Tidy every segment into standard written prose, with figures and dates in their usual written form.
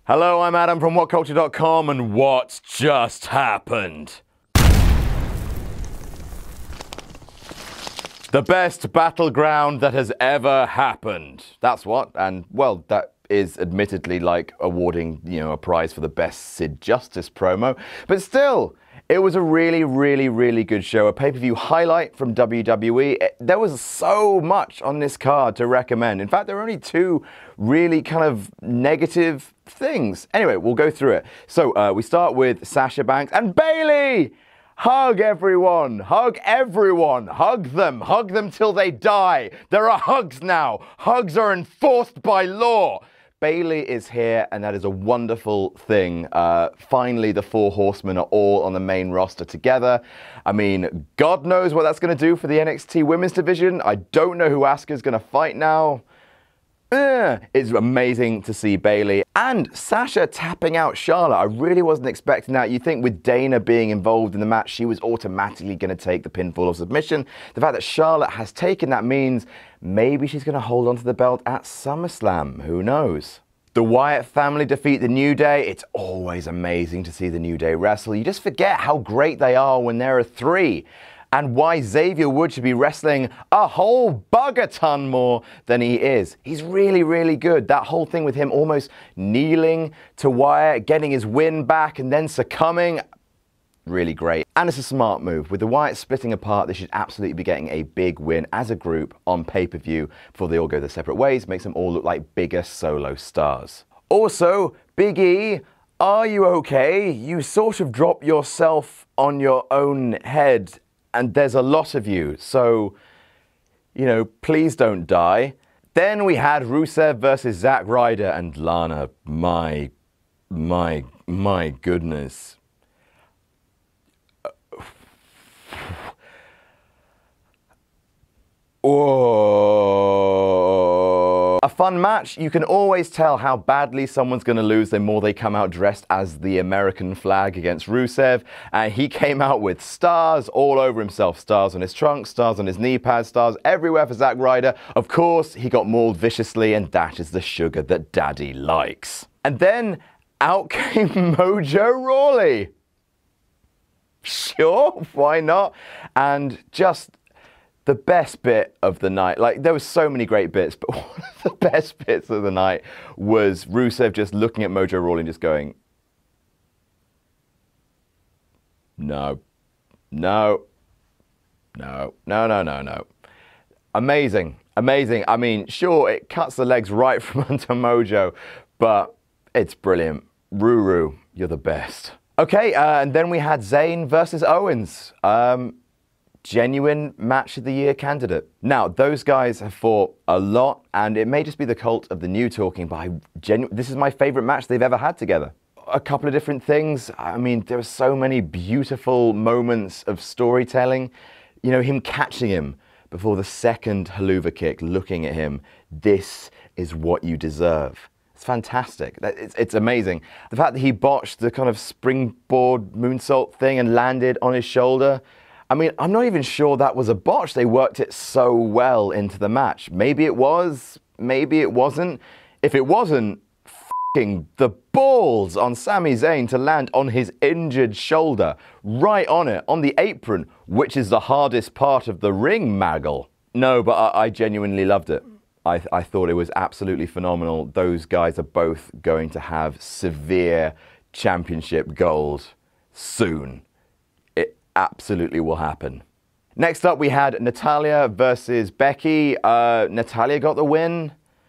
Hello, I'm Adam from WhatCulture.com, and what's just happened? The best battleground that has ever happened. That's what, and well, that is admittedly like awarding, a prize for the best Sid Justice promo, but still, it was a really good show, a pay-per-view highlight from WWE. There was so much on this card to recommend. In fact, there were only two really kind of negative things. Anyway, we'll go through it. So we start with Sasha Banks and Bayley. Hug everyone, hug everyone, hug them till they die. There are hugs now. Hugs are enforced by law. Bayley is here, and that is a wonderful thing. Finally, the four horsemen are all on the main roster together. I mean, God knows what that's going to do for the NXT women's division. I don't know who Asuka's going to fight now. It's amazing to see Bayley. And Sasha tapping out Charlotte. I really wasn't expecting that. You'd think with Dana being involved in the match, she was automatically going to take the pinfall or submission. The fact that Charlotte has taken that means maybe she's going to hold on to the belt at SummerSlam. Who knows? The Wyatt family defeat the New Day. It's always amazing to see the New Day wrestle. You just forget how great they are when there are three. And why Xavier Woods should be wrestling a whole bugger ton more than he is. He's really good. That whole thing with him almost kneeling to Wyatt, getting his win back and then succumbing, really great. And it's a smart move. With the Wyatts splitting apart, they should absolutely be getting a big win as a group on pay-per-view before they all go their separate ways. Makes them all look like bigger solo stars. Also, Big E, are you okay? You sort of drop yourself on your own head. And there's a lot of you, so, please don't die. Then we had Rusev versus Zack Ryder and Lana. My goodness. A fun match. You can always tell how badly someone's going to lose the more they come out dressed as the American flag against Rusev. And he came out with stars all over himself. Stars on his trunk, stars on his knee pads, stars everywhere for Zack Ryder. Of course, he got mauled viciously, and that is the sugar that Daddy likes. And then out came Mojo Rawley. Sure, why not? And just the best bit of the night, there were so many great bits, but one of the best bits of the night was Rusev just looking at Mojo Rawley and just going, no. Amazing. I mean, sure, it cuts the legs right from under Mojo, but it's brilliant. Ruru, you're the best. Okay, and then we had Zayn versus Owens. Genuine match of the year candidate. Now, those guys have fought a lot, and it may just be the cult of the new talking, but this is my favorite match they've ever had together. A couple of different things. I mean, there are so many beautiful moments of storytelling. Him catching him before the second Helluva Kick, looking at him. This is what you deserve. It's fantastic. It's amazing. The fact that he botched the kind of springboard moonsault thing and landed on his shoulder. I mean, I'm not even sure that was a botch. They worked it so well into the match. Maybe it was, maybe it wasn't. If it wasn't, f***ing the balls on Sami Zayn to land on his injured shoulder, right on it, on the apron, which is the hardest part of the ring, Maggle. No, but I genuinely loved it. I thought it was absolutely phenomenal. Those guys are both going to have severe championship gold soon. Absolutely will happen. Next up, we had Natalya versus Becky. Natalya got the win.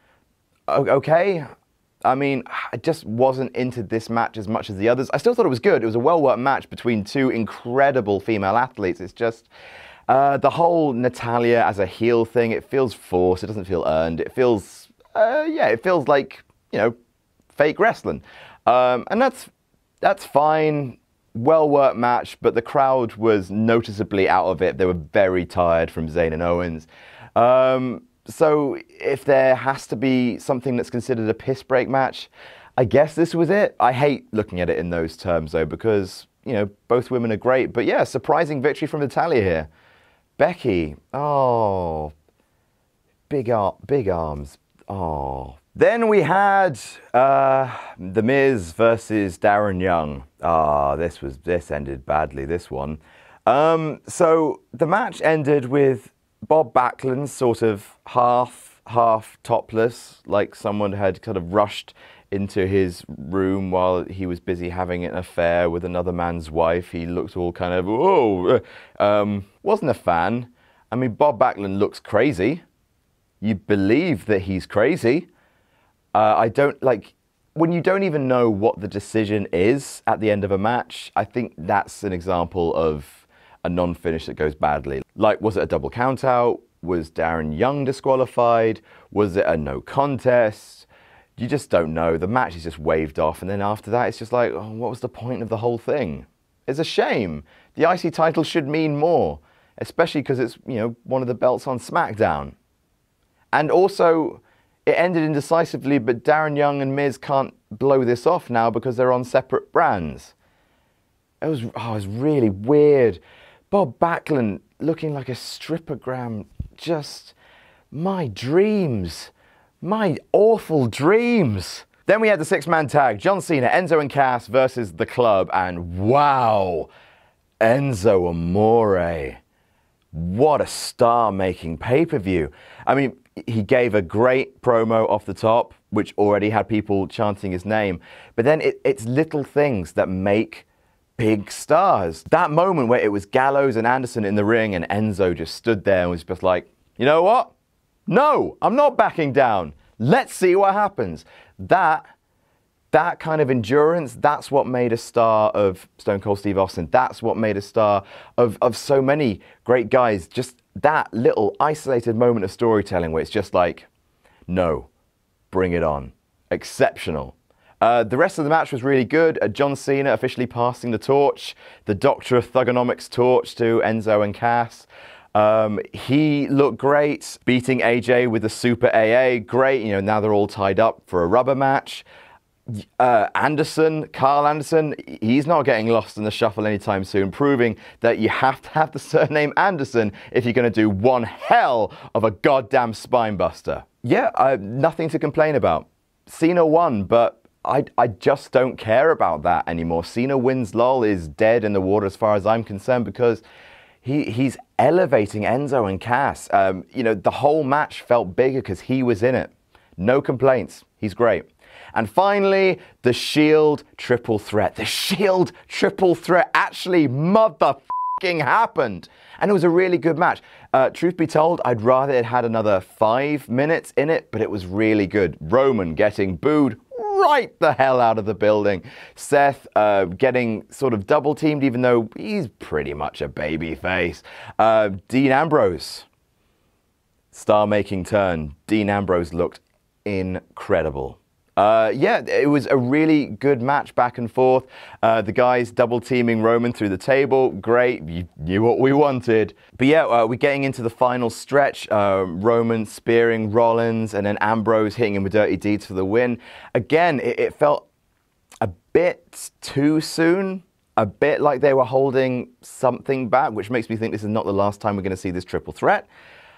Okay. I mean, I just wasn't into this match as much as the others. I still thought it was good. It was a well-worked match between two incredible female athletes. It's just the whole Natalya as a heel thing, it feels forced. It doesn't feel earned. It feels, it feels like, fake wrestling. And that's fine. Well-worked match, but the crowd was noticeably out of it. They were very tired from Zayn and Owens. So if there has to be something that's considered a piss break match, I guess this was it. I hate looking at it in those terms, though, because, both women are great. But yeah, surprising victory from Natalya here. Becky, oh, big arms. Oh, Then we had The Miz versus Darren Young. This ended badly, this one. So the match ended with Bob Backlund sort of half topless, like someone had kind of rushed into his room while he was busy having an affair with another man's wife. He looked all kind of, wasn't a fan. I mean, Bob Backlund looks crazy. You believe that he's crazy. I don't like, when you don't even know what the decision is at the end of a match, I think that's an example of a non-finish that goes badly. Like, was it a double countout? Was Darren Young disqualified? Was it a no contest? You just don't know. The match is just waved off, and then after that, it's just like, oh, what was the point of the whole thing? It's a shame. The IC title should mean more, especially because it's, you know, one of the belts on SmackDown. And also, it ended indecisively, but Darren Young and Miz can't blow this off now because they're on separate brands. It was really weird. Bob Backlund looking like a strippergram. Just my dreams. My awful dreams. Then we had the six-man tag, John Cena, Enzo and Cass versus The Club, and wow, Enzo Amore. What a star-making pay-per-view. I mean, he gave a great promo off the top, which already had people chanting his name. But then it's little things that make big stars. That moment where it was Gallows and Anderson in the ring and Enzo just stood there and was just like, you know what? No, I'm not backing down. Let's see what happens. That kind of endurance, that's what made a star of Stone Cold Steve Austin. That's what made a star of so many great guys. Just that little isolated moment of storytelling where it's just like, no, bring it on. Exceptional. The rest of the match was really good. John Cena officially passing the torch, the Doctor of Thugonomics torch to Enzo and Cass. He looked great, beating AJ with the Super AA. Great, you know, now they're all tied up for a rubber match. Carl Anderson, he's not getting lost in the shuffle anytime soon, proving that you have to have the surname Anderson if you're going to do one hell of a goddamn spinebuster. Yeah, nothing to complain about. Cena won, but I just don't care about that anymore. Cena wins, lol, is dead in the water as far as I'm concerned, because he's elevating Enzo and Cass. You know, the whole match felt bigger because he was in it. No complaints. He's great. And finally, the Shield triple threat. The Shield triple threat actually motherfucking happened. And it was a really good match. Truth be told, I'd rather it had another 5 minutes in it, but it was really good. Roman getting booed right the hell out of the building. Seth getting sort of double teamed, even though he's pretty much a baby face. Dean Ambrose, star-making turn. Dean Ambrose looked incredible. Yeah, it was a really good match back and forth. The guys double teaming Roman through the table. Great, you knew what we wanted. But yeah, we're getting into the final stretch. Roman spearing Rollins and then Ambrose hitting him with dirty deeds for the win. Again, it felt a bit too soon. A bit like they were holding something back, which makes me think this is not the last time we're going to see this triple threat.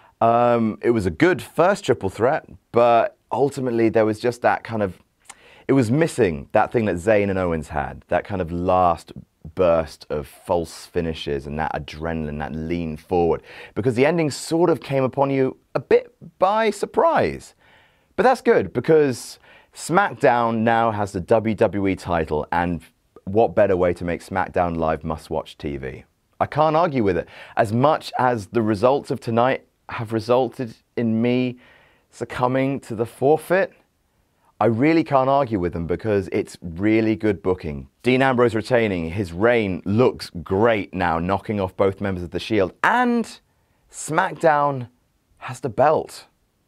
It was a good first triple threat, but ultimately there was just that kind of, it was missing that thing that Zayn and Owens had, that kind of last burst of false finishes and that adrenaline, that lean forward, because the ending sort of came upon you a bit by surprise. But that's good, because SmackDown now has the WWE title, and what better way to make SmackDown Live must-watch TV? I can't argue with it. As much as the results of tonight have resulted in me succumbing to the forfeit, I really can't argue with them because it's really good booking. Dean Ambrose retaining, his reign looks great now, knocking off both members of the Shield, and SmackDown has the belt.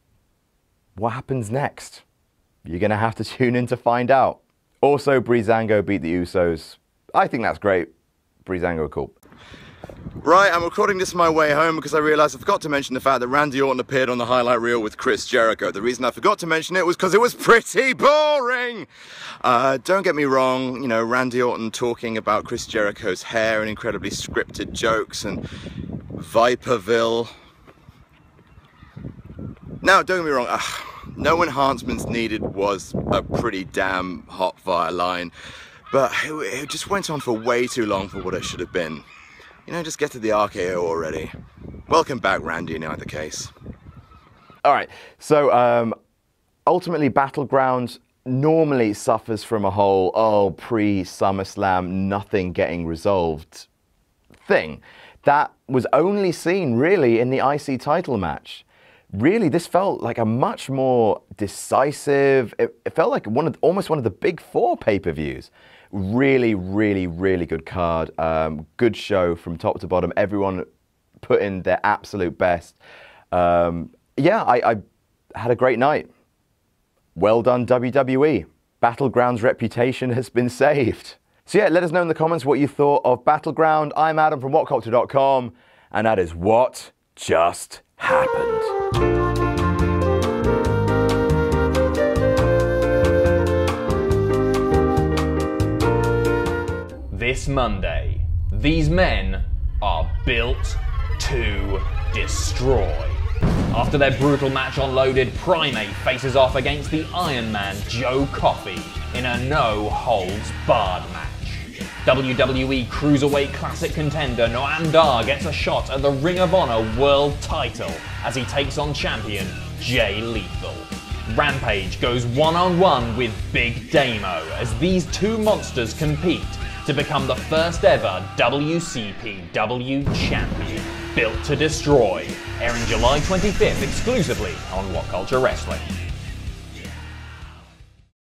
What happens next? You're going to have to tune in to find out. Also, Breezango beat the Usos. I think that's great. Breezango are cool. Right, I'm recording this on my way home because I realised I forgot to mention the fact that Randy Orton appeared on the highlight reel with Chris Jericho. The reason I forgot to mention it was because it was pretty boring. Don't get me wrong, you know, Randy Orton talking about Chris Jericho's hair and incredibly scripted jokes and Viperville. Now, don't get me wrong, No enhancements needed was a pretty damn hot fire line, but it just went on for way too long for what it should have been. You know, just get to the RKO already. Welcome back, Randy, in either case. All right, so ultimately Battlegrounds normally suffers from a whole, pre-SummerSlam, nothing getting resolved thing. That was only seen really in the IC title match. Really, this felt like a much more decisive, it felt like almost one of the big four pay-per-views. Really, really, really good card. Good show from top to bottom. Everyone put in their absolute best. Yeah, I had a great night. Well done, WWE. Battleground's reputation has been saved. So yeah, let us know in the comments what you thought of Battleground. I'm Adam from WhatCulture.com, and that is what just happened. This Monday, these men are built to destroy. After their brutal match on Loaded, Primate faces off against the Iron Man Joe Coffey in a no-holds-barred match. WWE Cruiserweight Classic contender Noam Dar gets a shot at the Ring of Honor World title as he takes on champion Jay Lethal. Rampage goes one-on-one with Big Damo as these two monsters compete to become the first ever WCPW champion. Built to Destroy, airing July 25th exclusively on What Culture Wrestling.